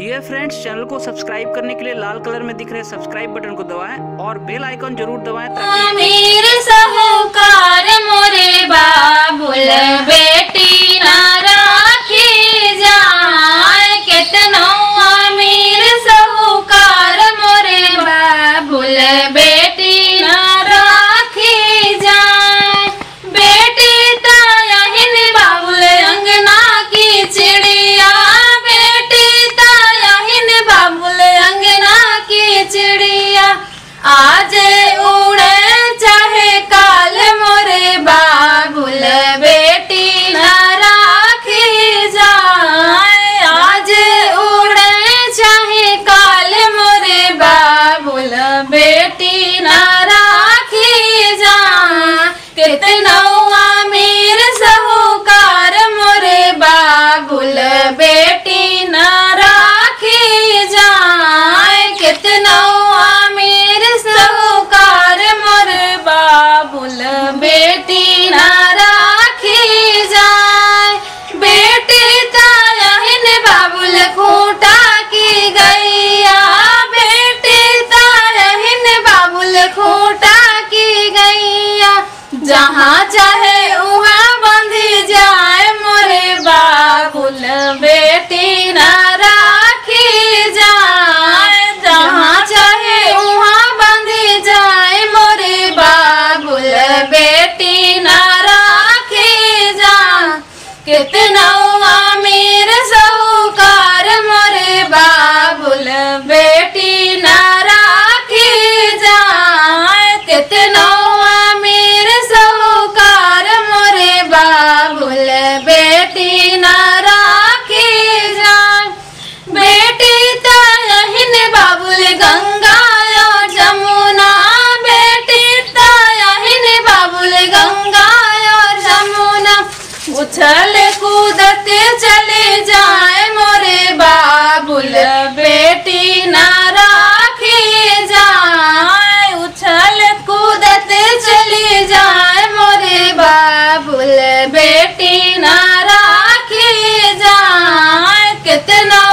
Deere friends, channel को subscribe करने के लिए लाल कलर में दिख रहे सब्सक्राइब बटन को दबाएं और बेल आइकन जरूर दबाएं ताकि मेरे साहूकार मोरे बाबुल बेटी ना राखी जाए कितनो अमीर साहूकार मोरे बाबुल बेटी ना राखी जाए। बेटी ताया हिन बाबुल अंगना की चिड़िया, बेटी ताया हिन बाबुल अंगना की चिड़िया। आज उड़े चाहे काल मोरे बाबुल बेटी ना राखी जाए। आज उड़े चाहे काल मोरे बाबुल बेटी ना राखी जाए। कितना अमीर साहूकार मोरे बाबुल बेटी ना राखी जाए। कितना अमीर साहूकार मोरे बाबुल बेटी ना राखी जाए। बेटी ताया हिन बाबुल खूंटा की गैया, बेटी ताया हिन बाबुल खूंटा की गैया। जहाँ चाहे वहाँ बंधी जाए मोरे बाबुल बेटी ना राखी जाए। जहाँ चाहे वहाँ बंधी जाए मोरे बाबुल बेटी ना राखी जाए। कितना अमीर साहूकार मोरे बाबुल बेटी ना राखी जाए। कितना अमीर साहूकार मोरे बाबुल बेटी ना राखी जाए। बेटी ताया हिन बाबुल गंगा और जमुना, बेटी ताया हिन बाबुल गंगा और जमुना। उछल कूदते चले जाए मोरे बाबुल बेटी ना राखी जाए। उछल कूदते चले जाए मोरे बाबुल बेटी ना राखी जाए। कितना